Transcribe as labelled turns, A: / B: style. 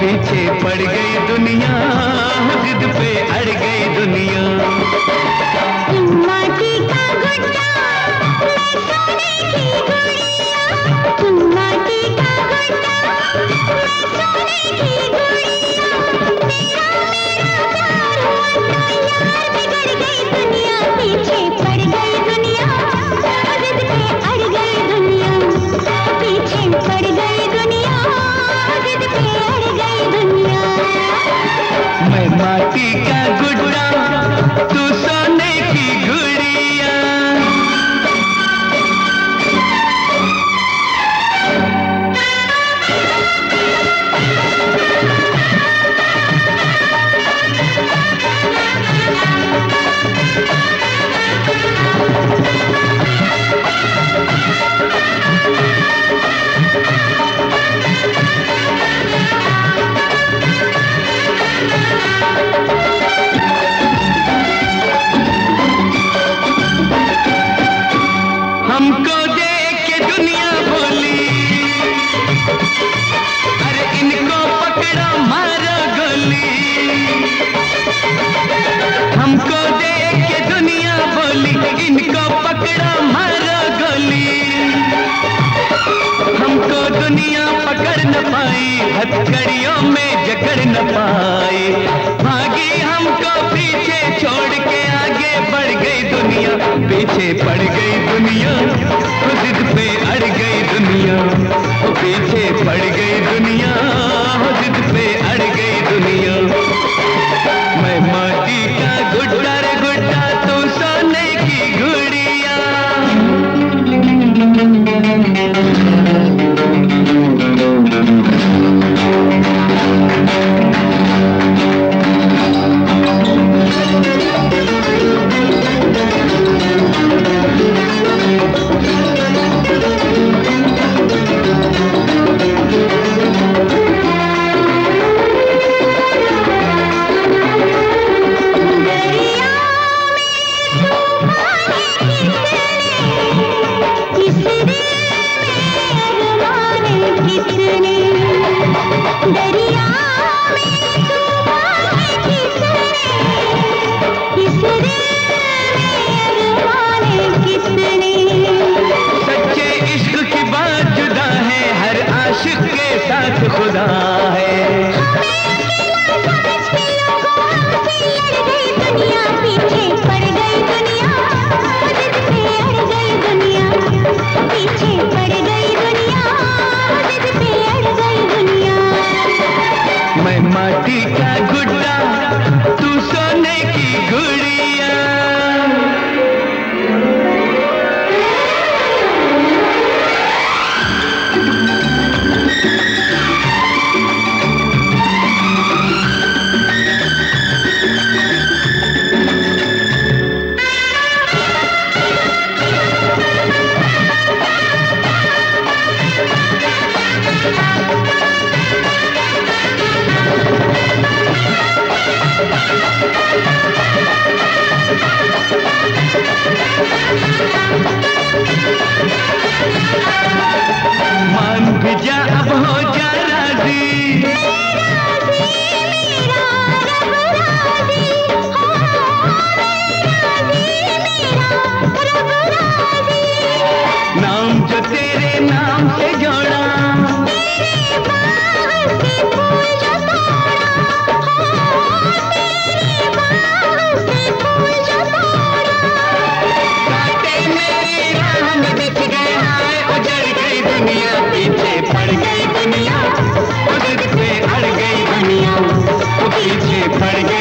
A: पीछे पड़ गई दुनिया, जिद पे अड़ गई दुनिया।
B: तुम माटी का गुड्डा, मैं सोने की गुड़िया। तुम माटी का गुड्डा, मैं सोने की गुड़िया। मेरा प्यार हुआ तो यार बिगड़ गई दुनिया, पीछे पड़ गई दुनिया, जिद पे अड़ गई दुनिया। पीछे पड़ गई दुनिया, जिद पे अड़ गई दुनिया।
A: मैं माटी का गुड्डा, तू सोने की गुड़िया। हमको देख के दुनिया बोली, अरे इनको पकड़ो मारो गोली। हमको देख के दुनिया बोली, इनको पकड़ो मारो गोली। हमको दुनिया पकड़ न पाई, हथकड़ियों में जकड़ न पाई। भागी हमको पीछे छोड़ के आगे बढ़ गई दुनिया, पीछे पड़ गई दुनिया, जिद पे अड़ गई दुनिया। पीछे पड़ गई दुनिया, जिद पे अड़ गई दुनिया। मैं माटी का गुड्डा रे गुड्डा, तू सोने की गुड़िया। खुदा है
B: दुनिया, पीछे पड़ गई दुनिया, जिद पे अड़ गई दुनिया। पीछे पड़ गई दुनिया, जिद पे अड़ गई दुनिया।
A: मैं माटी का गुड्डा, तू सोने की गुड़िया। मान भी जा, अब हो जा राजी।
B: मेरा रब राजी, मेरा रब राजी।
A: नाम जो तेरे नाम से जोड़ा,
B: तेरे बाग से फूल जो तोड़ा, तेरे बाग से फूल जो तोड़ा।
A: कांटे मेरी राह में दिख गए, हाय उजड़ गई दुनिया, पीछे पड़ गई दुनिया, जिद पे अड़ गई दुनिया। पीछे पड़ गई